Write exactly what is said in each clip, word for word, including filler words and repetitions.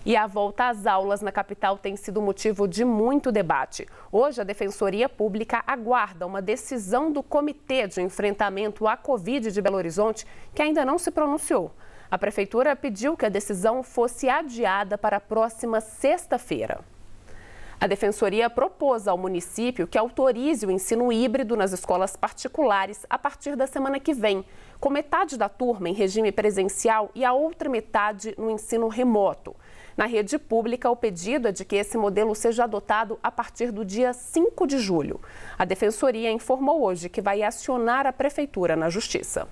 E a volta às aulas na capital tem sido motivo de muito debate. Hoje, a Defensoria Pública aguarda uma decisão do Comitê de Enfrentamento à Covid de Belo Horizonte, que ainda não se pronunciou. A Prefeitura pediu que a decisão fosse adiada para a próxima sexta-feira. A Defensoria propôs ao município que autorize o ensino híbrido nas escolas particulares a partir da semana que vem, com metade da turma em regime presencial e a outra metade no ensino remoto. Na rede pública, o pedido é de que esse modelo seja adotado a partir do dia cinco de julho. A Defensoria informou hoje que vai acionar a Prefeitura na Justiça.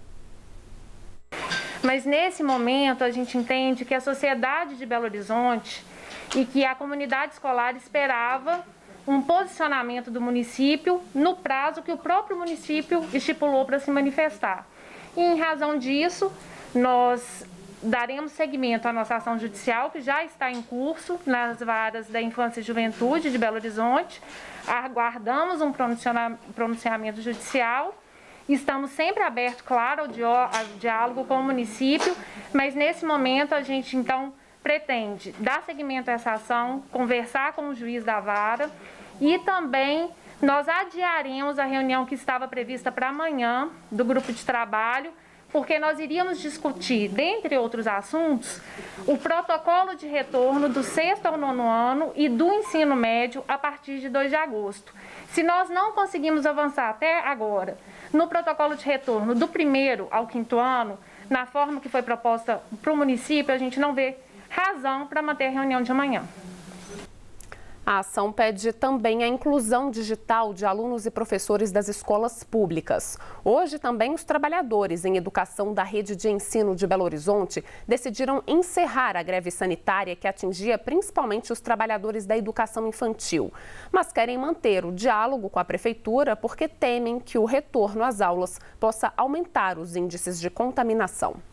Mas nesse momento a gente entende que a sociedade de Belo Horizonte e que a comunidade escolar esperava um posicionamento do município no prazo que o próprio município estipulou para se manifestar. E em razão disso, nós daremos seguimento à nossa ação judicial, que já está em curso nas varas da Infância e Juventude de Belo Horizonte. Aguardamos um pronunciamento judicial. Estamos sempre abertos, claro, ao diálogo com o município, mas nesse momento a gente, então, pretende dar seguimento a essa ação, conversar com o juiz da vara e também nós adiaremos a reunião que estava prevista para amanhã do grupo de trabalho, porque nós iríamos discutir, dentre outros assuntos, o protocolo de retorno do sexto ao nono ano e do ensino médio a partir de dois de agosto. Se nós não conseguimos avançar até agora no protocolo de retorno do primeiro ao quinto ano, na forma que foi proposta para o município, a gente não vê razão para manter a reunião de amanhã. A ação pede também a inclusão digital de alunos e professores das escolas públicas. Hoje, também os trabalhadores em educação da rede de ensino de Belo Horizonte decidiram encerrar a greve sanitária que atingia principalmente os trabalhadores da educação infantil. Mas querem manter o diálogo com a Prefeitura porque temem que o retorno às aulas possa aumentar os índices de contaminação.